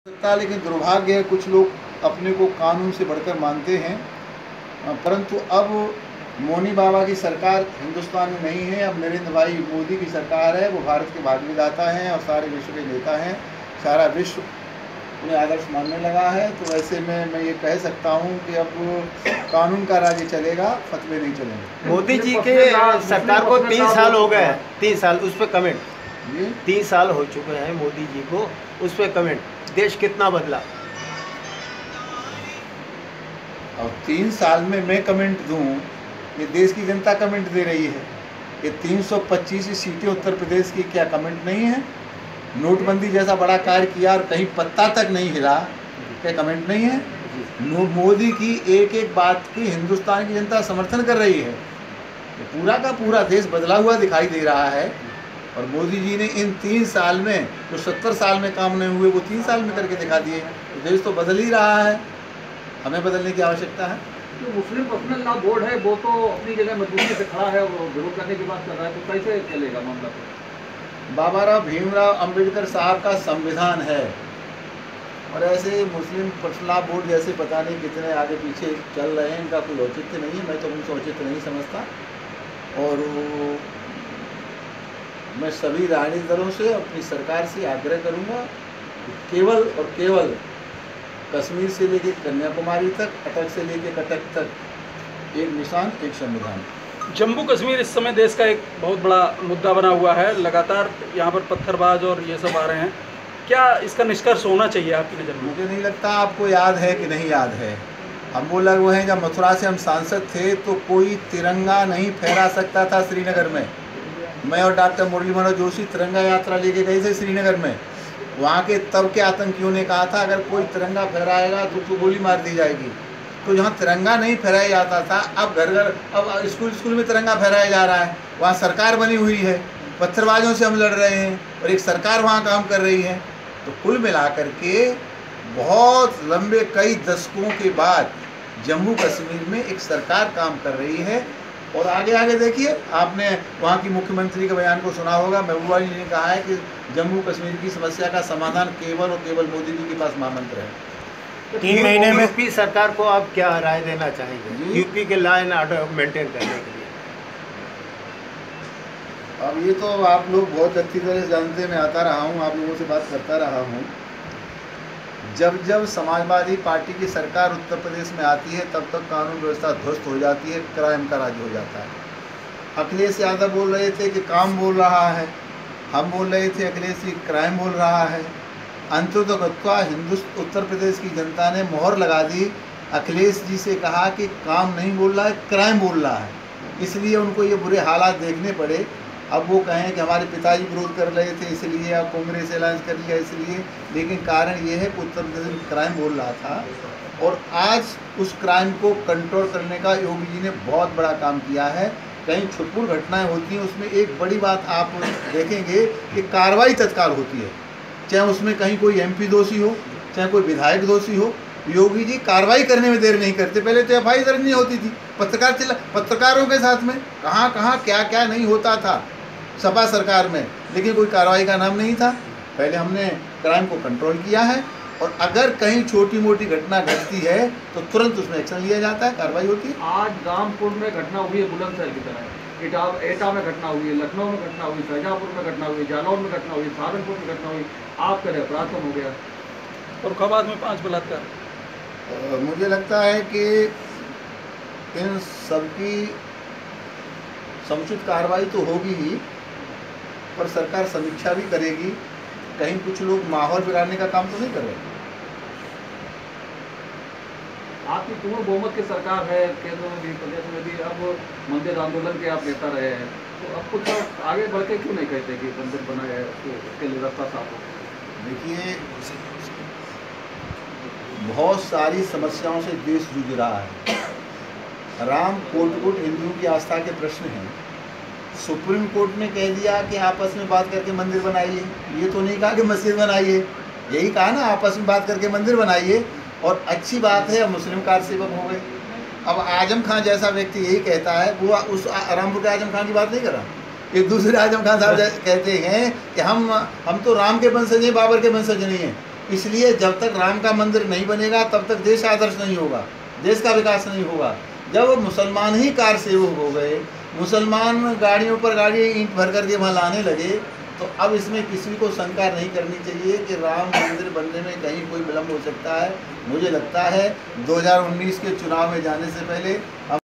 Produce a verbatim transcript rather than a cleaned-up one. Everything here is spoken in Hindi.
सकता है, लेकिन दुर्भाग्य है कुछ लोग अपने को कानून से बढ़कर मानते हैं। परंतु अब मोनी बाबा की सरकार हिंदुस्तान में नहीं है, अब नरेंद्र भाई मोदी की सरकार है। वो भारत के भाग्य विधाता हैं और सारे विश्व के नेता हैं। सारा विश्व उन्हें आदर्श मानने लगा है। तो ऐसे में मैं ये कह सकता हूँ कि अब कानून का राज्य चलेगा, फतवे नहीं चलेंगे। मोदी जी के सरकार को तीन साल हो गए हैं, तीन साल उस पर कमेंट ये तीन साल हो चुके हैं मोदी जी को, उस पर कमेंट देश कितना बदला। और तीन साल में मैं कमेंट दूं, ये देश की जनता कमेंट दे रही है। ये तीन सौ पच्चीस सीटें उत्तर प्रदेश की क्या कमेंट नहीं है? नोटबंदी जैसा बड़ा कार्य किया और कहीं पत्ता तक नहीं हिला, क्या कमेंट नहीं है? मोदी की एक एक बात की हिंदुस्तान की जनता समर्थन कर रही है। ये पूरा का पूरा देश बदला हुआ दिखाई दे रहा है। और मोदी जी ने इन तीन साल में जो सत्तर साल में काम नहीं हुए वो तीन साल में करके दिखा दिए। तो देश तो बदल ही रहा है, हमें बदलने की आवश्यकता है। जो मुस्लिम पर्सनल लॉ बोर्ड है वो तो अपनी जगह मजबूती से खड़ा है, वो विरोध करने की बात कर रहा है, तो कैसे चलेगा मामला? बाबा राव भीमराव अंबेडकर साहब का संविधान है और ऐसे मुस्लिम पर्सनल लॉ बोर्ड जैसे पता नहीं कितने आगे पीछे चल रहे हैं, इनका कोई औचित्य नहीं है। मैं तो उनसे औचित्य नहीं समझता। और मैं सभी राजनीतिक दलों से, अपनी सरकार से आग्रह करूंगा कि केवल और केवल कश्मीर से लेकर कन्याकुमारी तक, अटक से लेकर कटक तक एक निशान, एक संविधान। जम्मू कश्मीर इस समय देश का एक बहुत बड़ा मुद्दा बना हुआ है। लगातार यहाँ पर पत्थरबाज और ये सब आ रहे हैं। क्या इसका निष्कर्ष होना चाहिए आपकी नज़र में? मुझे नहीं लगता आपको याद है कि नहीं याद है। हम वो लोग हैं, जब मथुरा से हम सांसद थे तो कोई तिरंगा नहीं फहरा सकता था श्रीनगर में। मैं और डॉक्टर मुरली मनोहर जोशी तिरंगा यात्रा लेके गए थे श्रीनगर में। वहाँ के तब के आतंकियों ने कहा था अगर कोई तिरंगा फहराएगा तो उसको गोली मार दी जाएगी। तो जहाँ तिरंगा नहीं फहराया जाता था, अब घर घर अब स्कूल स्कूल में तिरंगा फहराया जा रहा है। वहाँ सरकार बनी हुई है, पत्थरबाजों से हम लड़ रहे हैं और एक सरकार वहाँ काम कर रही है। तो कुल मिलाकर के बहुत लंबे कई दशकों के बाद जम्मू कश्मीर में एक सरकार काम कर रही है। और आगे आगे देखिए, आपने वहाँ की मुख्यमंत्री के बयान को सुना होगा। महबूबा जी ने कहा है कि जम्मू कश्मीर की समस्या का समाधान केवल और केवल मोदी जी के पास महामंत्र है। तीन महीने में यूपी सरकार को आप क्या राय देना चाहेंगे यूपी के लॉ एंड ऑर्डर मेंटेन करने के लिए? अब ये तो आप लोग बहुत अच्छी तरह से जानते हैं, मैं आता रहा हूँ, आप लोगों से बात करता रहा हूँ। जब जब समाजवादी पार्टी की सरकार उत्तर प्रदेश में आती है तब तक कानून व्यवस्था ध्वस्त हो जाती है, क्राइम का राज्य हो जाता है। अखिलेश यादव बोल रहे थे कि काम बोल रहा है, हम बोल रहे थे अखिलेश जी क्राइम बोल रहा है। अंततः हिंदुस्तान उत्तर प्रदेश की जनता ने मोहर लगा दी। अखिलेश जी से कहा कि काम नहीं बोल रहा है, क्राइम बोल रहा है। इसलिए उनको ये बुरे हालात देखने पड़े। अब वो कहें कि हमारे पिताजी विरोध कर रहे थे इसलिए, अब कांग्रेस अलायंस कर लिया इसलिए, लेकिन कारण ये है कि उत्तर प्रदेश में क्राइम बोल रहा था। और आज उस क्राइम को कंट्रोल करने का योगी जी ने बहुत बड़ा काम किया है। कहीं छुटपुट घटनाएं होती हैं, उसमें एक बड़ी बात आप देखेंगे कि कार्रवाई तत्काल होती है, चाहे उसमें कहीं कोई एमपी दोषी हो, चाहे कोई विधायक दोषी हो। योगी जी कार्रवाई करने में देर नहीं करते। पहले तो एफ आई आर दर्ज नहीं होती थी, पत्रकार चिल्ला पत्रकारों के साथ में कहाँ कहाँ क्या क्या नहीं होता था सपा सरकार में, लेकिन कोई कार्रवाई का नाम नहीं था। पहले हमने क्राइम को कंट्रोल किया है और अगर कहीं छोटी मोटी घटना घटती है तो तुरंत उसमें एक्शन लिया जाता है, कार्रवाई होती है। आज रामपुर में घटना हुई है बुलंदशहर की तरह, एटा एटा में घटना हुई है, लखनऊ में घटना हुई, शाहजहाँपुर में घटना हुई, जालौन में घटना हुई, सहारनपुर में घटना हुई। आप कह रहे अपराध कम हो गया। फर्रुखाबाद में पांच बलात्कार। मुझे लगता है कि इन सबकी समुचित कार्रवाई तो होगी ही, पर सरकार समीक्षा भी करेगी। कहीं कुछ लोग माहौल बिगाड़ने का काम तो नहीं कर रहे। आपकी पूर्ण बहुमत की सरकार है, केंद्र में भी प्रदेश में भी। अब मंदिर आंदोलन के आप नेता रहे हैं, तो अब कुछ आगे बढ़ के क्यों नहीं कहते कि मंदिर बना है, उसके लिए रास्ता साफ हो? देखिए, बहुत सारी समस्याओं से देश जूझ रहा है। राम कोट कोट हिंदुओं की आस्था के प्रश्न हैं। सुप्रीम कोर्ट ने कह दिया कि आपस में बात करके मंदिर बनाइए, ये तो नहीं कहा कि मस्जिद बनाइए, यही कहा ना आपस में बात करके मंदिर बनाइए। और अच्छी बात है, मुस्लिम कार सेवक हो गए। अब आजम खान जैसा व्यक्ति यही कहता है, वो उस रामपुर के आजम खान की बात नहीं कर रहा, एक दूसरे आजम खान साहब कहते हैं कि हम हम तो राम के वंशज हैं, बाबर के वंशज नहीं हैं। इसलिए जब तक राम का मंदिर नहीं बनेगा तब तक देश आदर्श नहीं होगा, देश का विकास नहीं होगा। जब मुसलमान ही कार सेवक हो गए, मुसलमान गाड़ियों पर गाड़ी ईंट भर करके वहाँ लाने लगे, तो अब इसमें किसी को शंका नहीं करनी चाहिए कि राम मंदिर बनने में कहीं कोई विलम्ब हो सकता है। मुझे लगता है दो हज़ार उन्नीस के चुनाव में जाने से पहले अब